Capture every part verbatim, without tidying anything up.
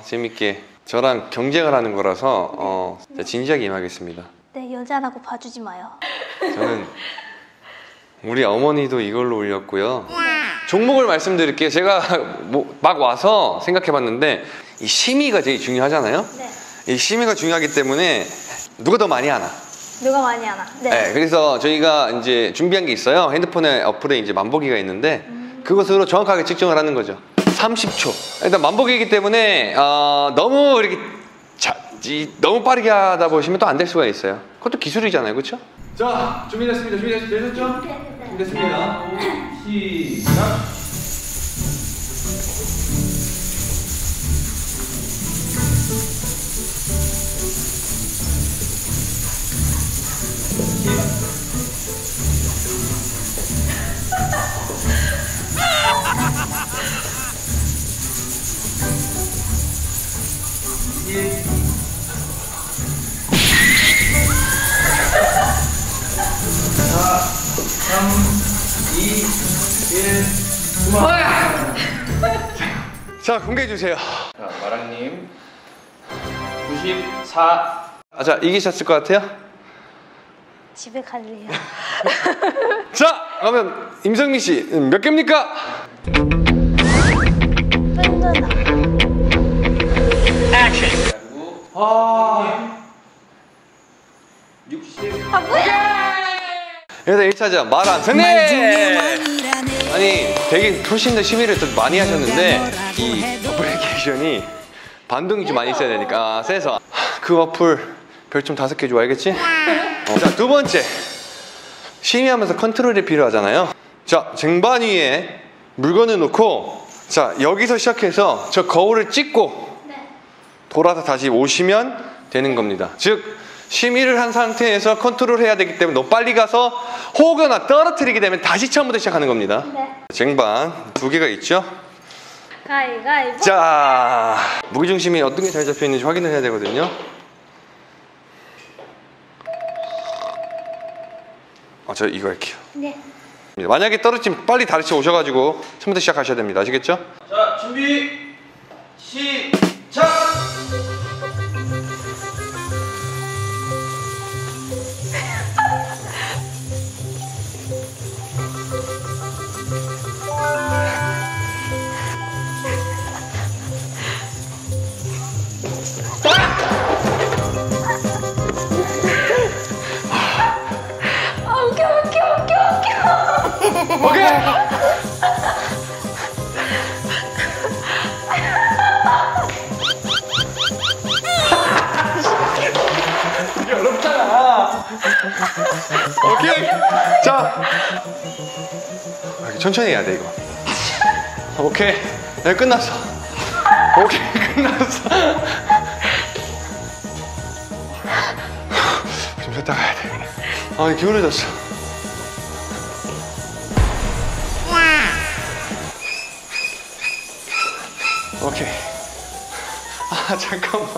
재밌게 저랑 경쟁을 하는 거라서 어, 진지하게 임하겠습니다. 네, 여자라고 봐주지 마요. 저는 우리 어머니도 이걸로 올렸고요. 종목을 말씀드릴게요. 제가 뭐 막 와서 생각해봤는데 이 심의가 제일 중요하잖아요. 네. 이 심의가 중요하기 때문에 누가 더 많이 하나? 누가 많이 하나? 네. 네, 그래서 저희가 이제 준비한 게 있어요. 핸드폰에 어플에 이제 만보기가 있는데 음. 그것으로 정확하게 측정을 하는 거죠. 삼십 초. 일단 만보기이기 때문에 어, 너무 이렇게 자, 이, 너무 빠르게 하다 보시면 또 안 될 수가 있어요. 그것도 기술이잖아요, 그렇죠? 자, 준비됐습니다. 준비되셨죠? 네, 준비됐습니다. 시작. 사, 삼, 이, 일, 그만! 자, 공개해주세요. 자, 마랑님 구십사. 아, 자, 이기셨을 것 같아요? 집에 갈래요. 자, 그러면 임성민 씨 몇 개입니까? 아, 육십. 아, 뭐야! 여기서 일 차전 마랑 승리! 아니, 되게 훨씬 더 심의를 더 많이 하셨는데 이 어플리케이션이 반동이 좀 많이 있어야 되니까 세서 그 어플 별점 다섯 개 줘, 알겠지? 어. 자, 두 번째, 심의하면서 컨트롤이 필요하잖아요. 자, 쟁반 위에 물건을 놓고 자, 여기서 시작해서 저 거울을 찍고 돌아서 다시 오시면 되는 겁니다. 즉, 심의를 한 상태에서 컨트롤 해야 되기 때문에 너무 빨리 가서 혹여나 떨어뜨리게 되면 다시 처음부터 시작하는 겁니다. 네. 쟁반 두 개가 있죠? 가위가위보. 자, 무게중심이 어떤 게 잘 잡혀 있는지 확인을 해야 되거든요. 어, 저 이거 할게요. 네. 만약에 떨어지면 빨리 다시 오셔가지고 처음부터 시작하셔야 됩니다. 아시겠죠? 자, 준비 시작. 아, 웃겨, 웃겨, 웃겨, 웃겨. 오케이! 이게 어렵잖아. 오케이! 자, 천천히 해야 돼, 이거. 오케이. 네, 끝났어. 오케이, 끝났어. 좀 쉬었다 가야 돼. 아, 기울어졌어. 오케이. 아, 잠깐만.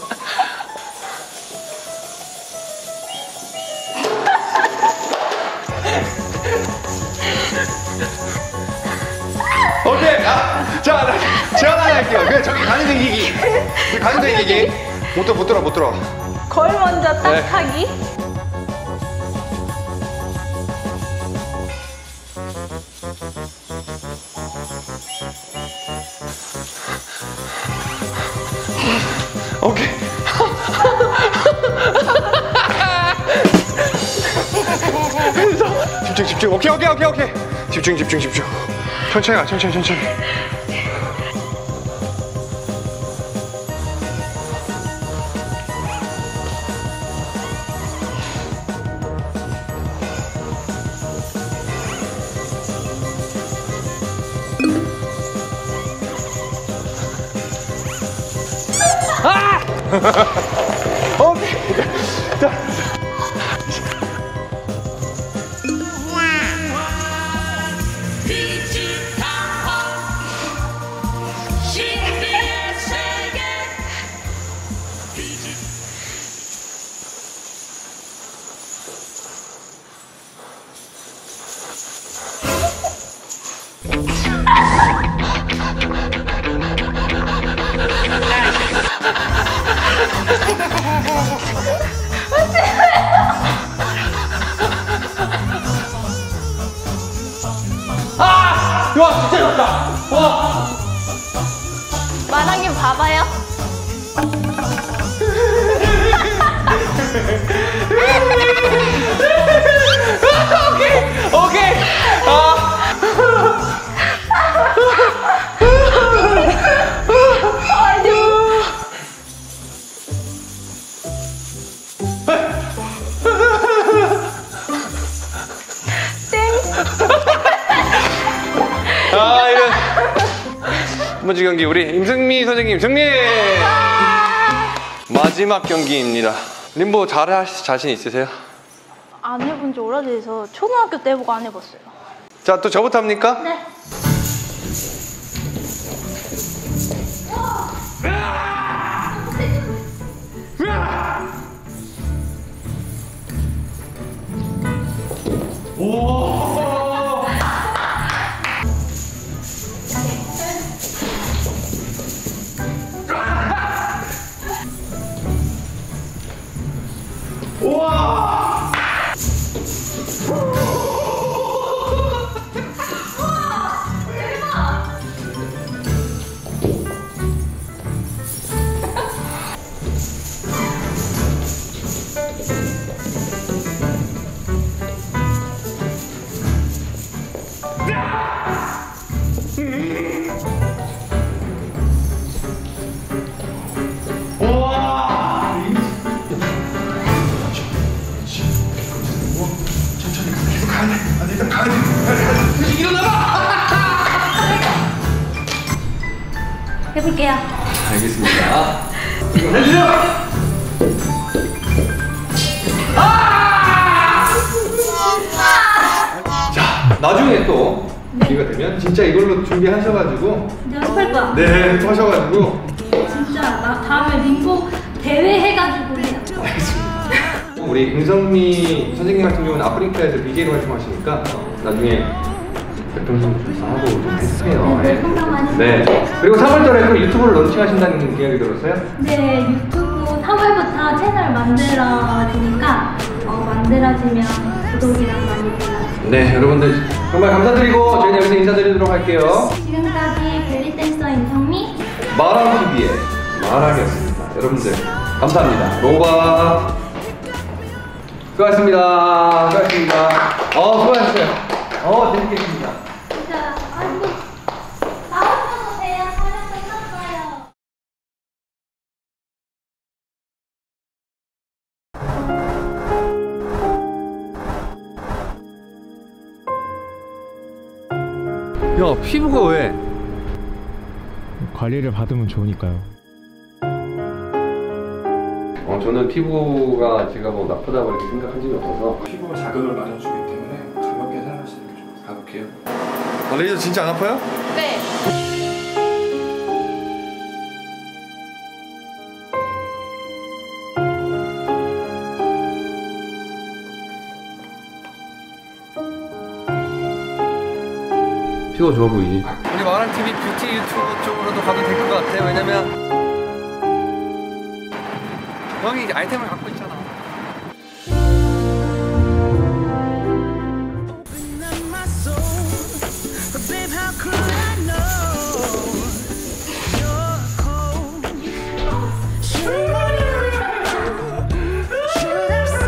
오케이. 아, 자, 나, 제가 하나 할게요. 그냥 저기 가는 데 이기기. 가는 데 이기기. 못 들어, 못 들어, 못 들어. 거울 먼저 딱 네. 하기. 오케이. 집중, 집중. 오케이, 오케이, 오케이, 오케이. 집중, 집중, 집중. 천천히 가, 천천히, 천천히. 아! 오케이. 자. 아! 와 진짜 좋다. 와. 마랑님 봐봐요. 오케이 오케이. 아. 아 이런 첫 번째 경기 우리 임승미 선생님 승리. 마지막 경기입니다. 림보 잘하실 자신 있으세요? 안 해본 지 오래돼서 초등학교 때 해보고 안 해봤어요. 자 또 저부터 합니까? 네. 해볼게요. 알겠습니다. 자 나중에 또 기회가 되면 진짜 이걸로 준비하셔가지고 연습할 거야. 네 하셔가지고 진짜 나 다음에 림보 대회 해가지고 해요. 우리 임성미 선생님 같은 경우는 아프리카에서 비제이로 활동하시니까 나중에 대통령 조사하고 좀 해주세요. 네, 성장 많이 네. 그리고 삼월달에 또 유튜브를 런칭하신다는 이야기 들었어요? 네, 유튜브 삼월부터 채널 만들어지니까 어, 만들어지면 구독이랑 많이 눌러주세요. 네, 여러분들 정말 감사드리고 저희는 여기서 인사드리도록 할게요. 지금까지 벨리댄서 임성미 마랑티비의 마랑이었습니다. 여러분들 감사합니다. 로바 수고하셨습니다. 수고하셨습니다. 어, 수고하셨어요. 어, 재밌겠습니다. 진짜 아이고 나오셔도 돼요. 촬영 끝났어요. 야, 피부가 왜? 관리를 받으면 좋으니까요. 어, 저는 피부가 제가 뭐 나쁘다고 이렇게 생각한 적이 없어서. 피부가 자극을 많이 주기 때문에 가볍게 사용하시는 게 좋아요. 가볼게요. 아, 레이저 진짜 안 아파요? 네. 피부가 좋아 보이지? 우리 마랑티비 뷰티 유튜브 쪽으로도 가도 될 것 같아요. 왜냐면 형이 아이템을 갖고 있잖아.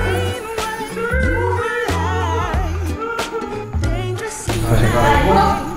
자, 이거